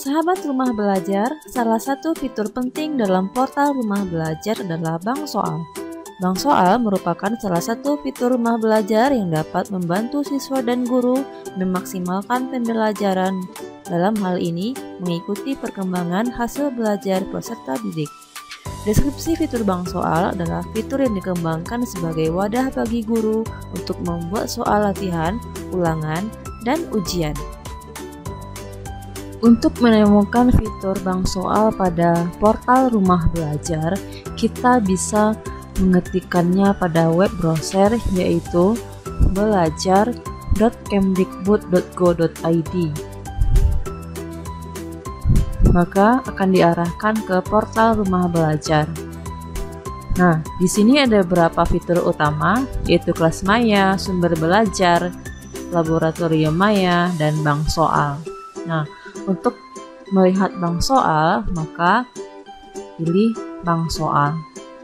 Sahabat Rumah Belajar, salah satu fitur penting dalam portal Rumah Belajar adalah Bank Soal. Bank Soal merupakan salah satu fitur Rumah Belajar yang dapat membantu siswa dan guru memaksimalkan pembelajaran. Dalam hal ini, mengikuti perkembangan hasil belajar peserta didik. Deskripsi fitur Bank Soal adalah fitur yang dikembangkan sebagai wadah bagi guru untuk membuat soal latihan, ulangan, dan ujian. Untuk menemukan fitur Bank Soal pada portal Rumah Belajar, kita bisa mengetikkannya pada web browser yaitu belajar.kemdikbud.go.id. Maka akan diarahkan ke portal Rumah Belajar. Nah, di sini ada beberapa fitur utama yaitu kelas maya, sumber belajar, laboratorium maya, dan Bank Soal. Nah, untuk melihat Bank Soal, maka pilih Bank Soal.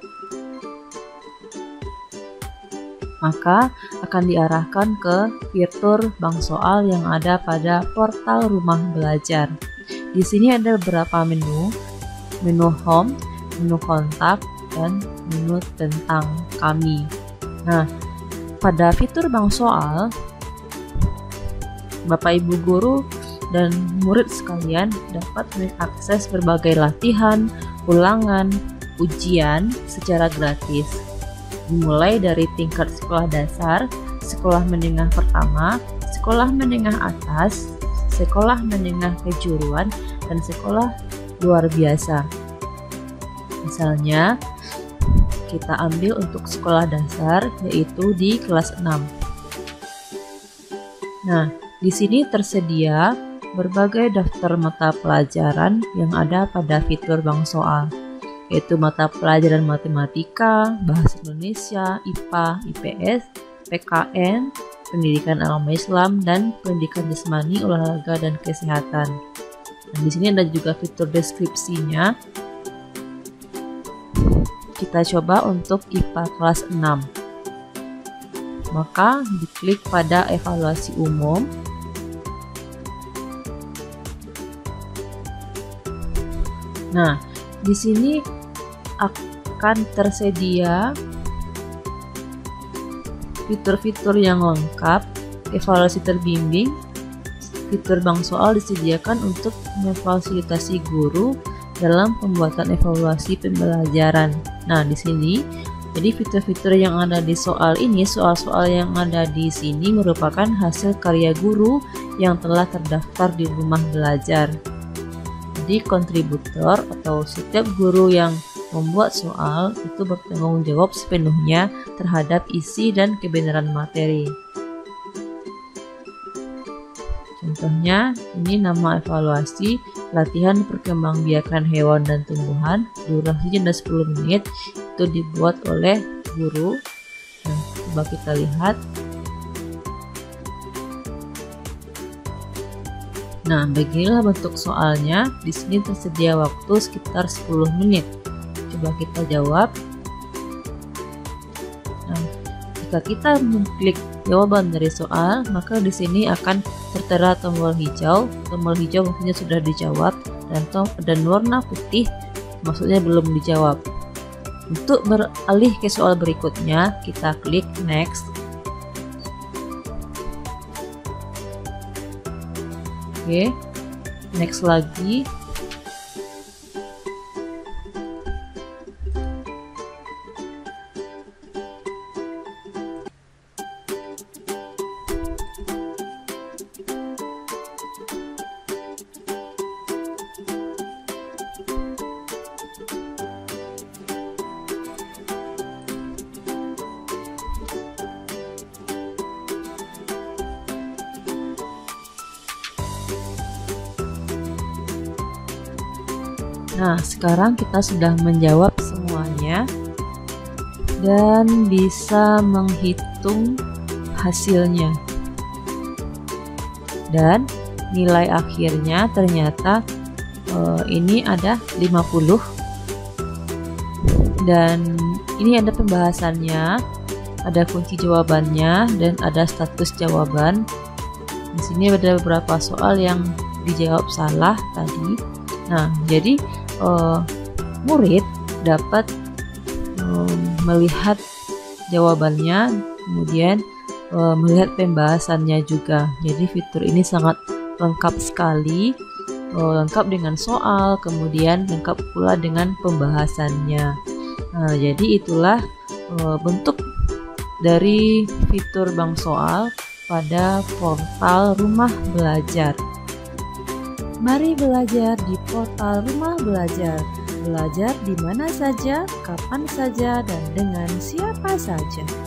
Maka akan diarahkan ke fitur Bank Soal yang ada pada portal Rumah Belajar. Di sini ada beberapa menu home, menu kontak, dan menu tentang kami. Nah, pada fitur Bank Soal, Bapak Ibu guru dan murid sekalian dapat mengakses berbagai latihan, ulangan, ujian secara gratis. Dimulai dari tingkat sekolah dasar, sekolah menengah pertama, sekolah menengah atas, sekolah menengah kejuruan, dan sekolah luar biasa. Misalnya, kita ambil untuk sekolah dasar yaitu di kelas 6. Nah, di sini tersedia berbagai daftar mata pelajaran yang ada pada fitur Bank Soal, yaitu mata pelajaran matematika, bahasa Indonesia, IPA, IPS, PKN, pendidikan agama Islam, dan pendidikan jasmani, olahraga, dan kesehatan. Dan di sini ada juga fitur deskripsinya. Kita coba untuk IPA kelas 6. Maka diklik pada evaluasi umum. Nah, di sini akan tersedia fitur-fitur yang lengkap, evaluasi terbimbing. Fitur Bank Soal disediakan untuk memfasilitasi guru dalam pembuatan evaluasi pembelajaran. Nah, di sini jadi fitur-fitur yang ada di soal ini, soal-soal yang ada di sini merupakan hasil karya guru yang telah terdaftar di Rumah Belajar. Jadi kontributor atau setiap guru yang membuat soal itu bertanggung jawab sepenuhnya terhadap isi dan kebenaran materi. Contohnya, ini nama evaluasi latihan perkembangbiakan hewan dan tumbuhan, durasinya ada 10 menit, itu dibuat oleh guru. Nah, coba kita lihat. Nah, beginilah bentuk soalnya. Di sini tersedia waktu sekitar 10 menit. Coba kita jawab. Nah, jika kita mengklik jawaban dari soal, maka di sini akan tertera tombol hijau. Tombol hijau maksudnya sudah dijawab, dan warna putih maksudnya belum dijawab. Untuk beralih ke soal berikutnya, kita klik next. Oke, next lagi. Nah, sekarang kita sudah menjawab semuanya dan bisa menghitung hasilnya. Dan nilai akhirnya ternyata ini ada 50. Dan ini ada pembahasannya, ada kunci jawabannya, dan ada status jawaban. Di sini ada beberapa soal yang dijawab salah tadi. Nah, jadi murid dapat melihat jawabannya, kemudian melihat pembahasannya juga. Jadi fitur ini sangat lengkap sekali, lengkap dengan soal, kemudian lengkap pula dengan pembahasannya. Nah, jadi itulah bentuk dari fitur bank soal pada portal Rumah Belajar. Mari belajar di portal Rumah Belajar. Belajar di mana saja, kapan saja, dan dengan siapa saja.